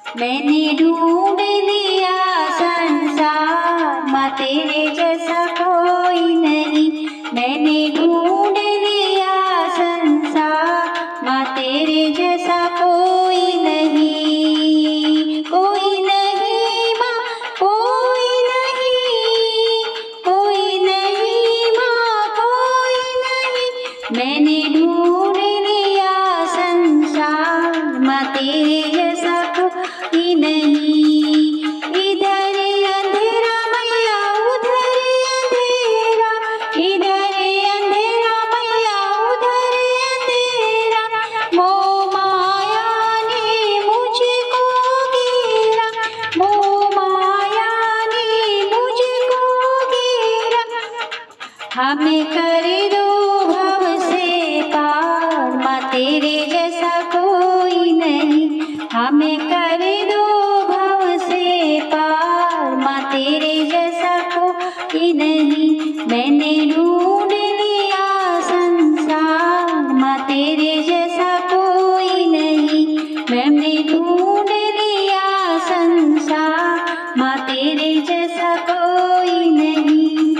मैंने ढूंढ लिया संसार माँ तेरे जैसा कोई नहीं। मैंने ढूंढ लिया संसार माँ तेरे जैसा कोई नहीं। कोई नहीं माँ, कोई नहीं, कोई नहीं माँ, कोई नहीं। मैंने ढूंढ लिया संसार माँ तेरे जैसा कोई नहीं। इधर अंधेरा मैया उधर अंधेरा, इधर अंधेरा मैया उधर अंधेरा। मोह माया ने मुझको घेरा, मोह माया ने मुझको घेरा। हमें कर दो भव से पार माँ तेरे जैसा कोई नहीं। हमें कर दो भव से पार माँ तेरे जैसा कोई नहीं। मैंने ढूंढ लिया संसार माँ तेरे जैसा कोई नहीं। मैंने ढूंढ लिया संसार माँ तेरे जैसा कोई नहीं।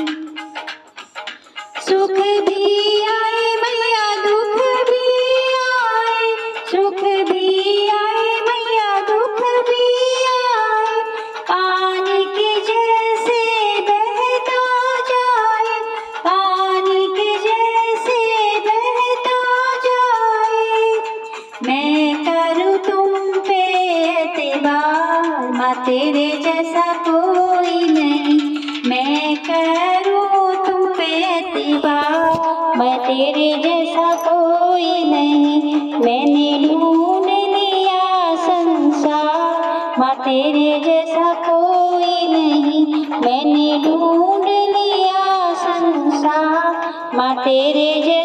सुख भी आए मैया दुख भी आए, सुख भी आए मैया दुख भी आए। पानी के जैसे बहता जाए, पानी के जैसे बहता जाए। मैं करूँ तुम पे एतबार माँ तेरे जैसा कोई नहीं। मैं करूँ तुम पे एतबार मैं तेरे जैसा कोई नहीं। मैंने ढूंढ लिया संसार माँ तेरे जैसा कोई नहीं। मैंने ढूंढ लिया संसार माँ तेरे जैसा